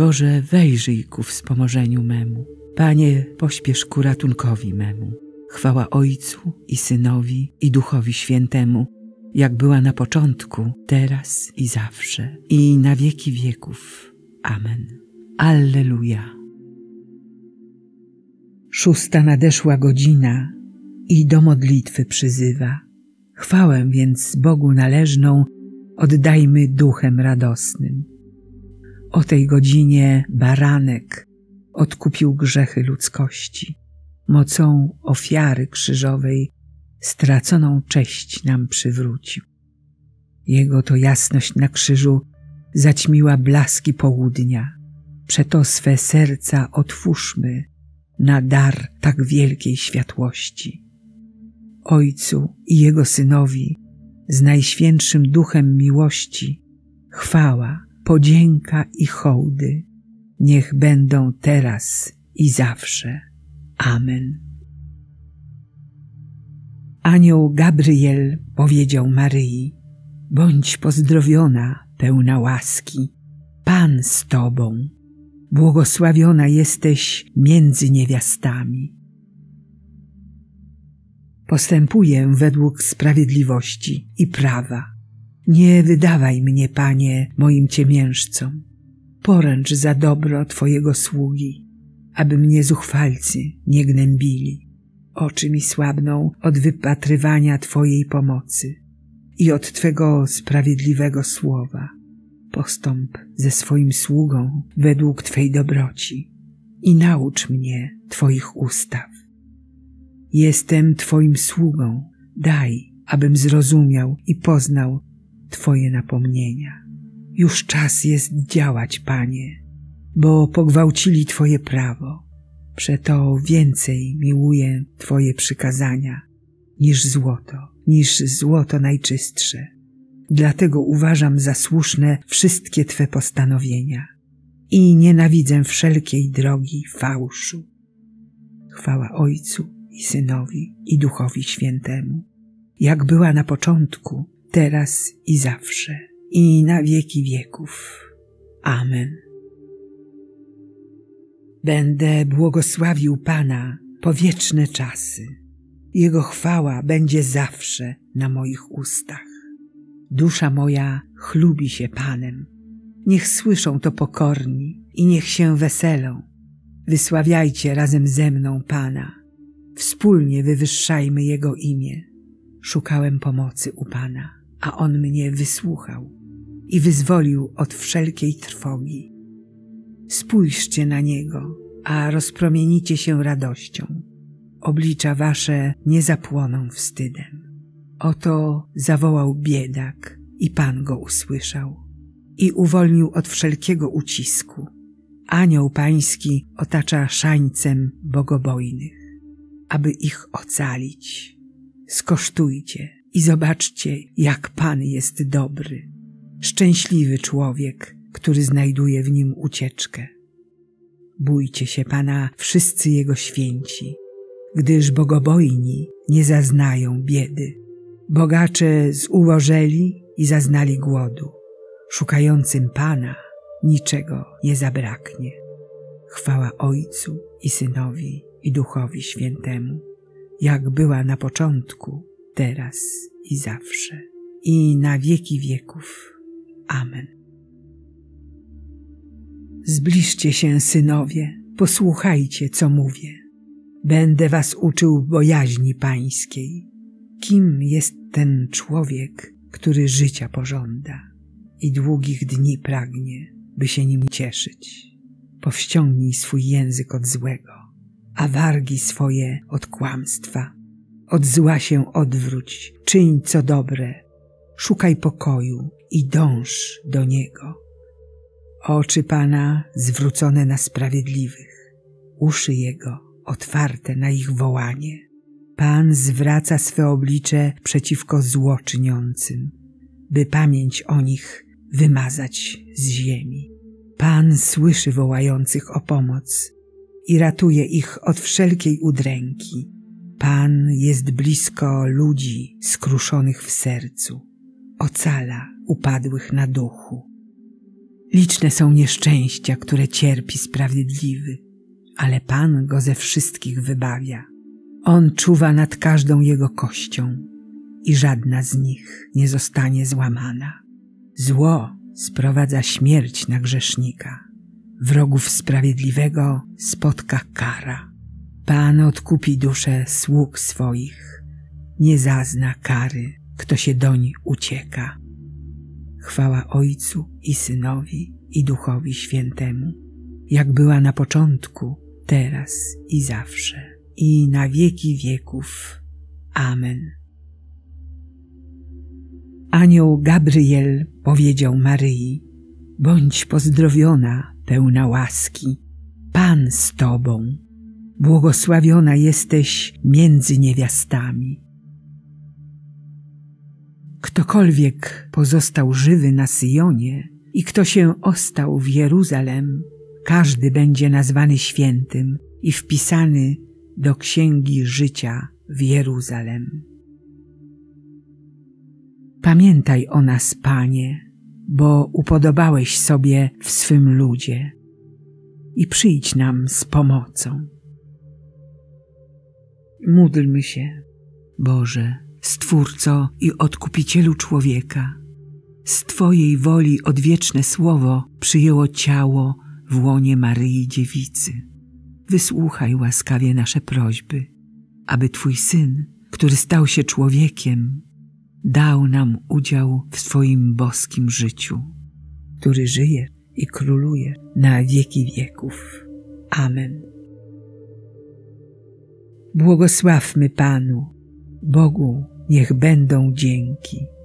Boże, wejrzyj ku wspomożeniu memu. Panie, pośpiesz ku ratunkowi memu. Chwała Ojcu i Synowi i Duchowi Świętemu, jak była na początku, teraz i zawsze, i na wieki wieków. Amen. Alleluja. 6. nadeszła godzina i do modlitwy przyzywa. Chwałę więc Bogu należną oddajmy duchem radosnym. O tej godzinie baranek odkupił grzechy ludzkości. Mocą ofiary krzyżowej straconą cześć nam przywrócił. Jego to jasność na krzyżu zaćmiła blaski południa. Przeto swe serca otwórzmy na dar tak wielkiej światłości. Ojcu i Jego Synowi z Najświętszym Duchem miłości chwała, podzięka i hołdy niech będą teraz i zawsze. Amen. Anioł Gabriel powiedział Maryi: bądź pozdrowiona, pełna łaski, Pan z Tobą, błogosławiona jesteś między niewiastami. Postępuję według sprawiedliwości i prawa. Nie wydawaj mnie, Panie, moim ciemiężcom. Poręcz za dobro Twojego sługi, aby mnie zuchwalcy nie gnębili. Oczy mi słabną od wypatrywania Twojej pomocy i od Twego sprawiedliwego słowa. Postąp ze swoim sługą według Twej dobroci i naucz mnie Twoich ustaw. Jestem Twoim sługą, daj, abym zrozumiał i poznał Twoje napomnienia. Już czas jest działać, Panie, bo pogwałcili Twoje prawo. Przeto więcej miłuję Twoje przykazania niż złoto najczystsze. Dlatego uważam za słuszne wszystkie Twe postanowienia i nienawidzę wszelkiej drogi fałszu. Chwała Ojcu i Synowi i Duchowi Świętemu, jak była na początku, teraz i zawsze, i na wieki wieków. Amen. Będę błogosławił Pana po wieczne czasy. Jego chwała będzie zawsze na moich ustach. Dusza moja chlubi się Panem. Niech słyszą to pokorni i niech się weselą. Wysławiajcie razem ze mną Pana. Wspólnie wywyższajmy Jego imię. Szukałem pomocy u Pana, a On mnie wysłuchał i wyzwolił od wszelkiej trwogi. Spójrzcie na Niego, a rozpromienicie się radością. Oblicza wasze nie zapłoną wstydem. Oto zawołał biedak i Pan go usłyszał i uwolnił od wszelkiego ucisku. Anioł Pański otacza szańcem bogobojnych, aby ich ocalić. Skosztujcie i zobaczcie, jak Pan jest dobry. Szczęśliwy człowiek, który znajduje w Nim ucieczkę. Bójcie się Pana wszyscy Jego święci, gdyż bogobojni nie zaznają biedy. Bogacze zubożeli i zaznali głodu. Szukającym Pana niczego nie zabraknie. Chwała Ojcu i Synowi i Duchowi Świętemu, jak była na początku, teraz i zawsze, i na wieki wieków. Amen. Zbliżcie się, synowie, posłuchajcie, co mówię. Będę was uczył bojaźni Pańskiej. Kim jest ten człowiek, który życia pożąda i długich dni pragnie, by się nim cieszyć? Powściągnij swój język od złego, a wargi swoje od kłamstwa. Od zła się odwróć, czyń co dobre, szukaj pokoju i dąż do niego. Oczy Pana zwrócone na sprawiedliwych, uszy Jego otwarte na ich wołanie. Pan zwraca swe oblicze przeciwko złoczyniącym, by pamięć o nich wymazać z ziemi. Pan słyszy wołających o pomoc i ratuje ich od wszelkiej udręki. Pan jest blisko ludzi skruszonych w sercu, ocala upadłych na duchu. Liczne są nieszczęścia, które cierpi sprawiedliwy, ale Pan go ze wszystkich wybawia. On czuwa nad każdą jego kością i żadna z nich nie zostanie złamana. Zło sprowadza śmierć na grzesznika. Wrogów sprawiedliwego spotka kara. Pan odkupi duszę sług swoich. Nie zazna kary, kto się doń ucieka. Chwała Ojcu i Synowi i Duchowi Świętemu, jak była na początku, teraz i zawsze, i na wieki wieków. Amen. Anioł Gabriel powiedział Maryi: bądź pozdrowiona, pełna łaski, Pan z Tobą, błogosławiona jesteś między niewiastami. Ktokolwiek pozostał żywy na Syjonie i kto się ostał w Jeruzalem, każdy będzie nazwany świętym i wpisany do księgi życia w Jeruzalem. Pamiętaj o nas, Panie, bo upodobałeś sobie w swym ludzie i przyjdź nam z pomocą. Módlmy się. Boże, Stwórco i Odkupicielu człowieka, z Twojej woli odwieczne słowo przyjęło ciało w łonie Maryi Dziewicy. Wysłuchaj łaskawie nasze prośby, aby Twój Syn, który stał się człowiekiem, dał nam udział w Twoim boskim życiu, który żyje i króluje na wieki wieków. Amen. Błogosławmy Panu, Bogu niech będą dzięki.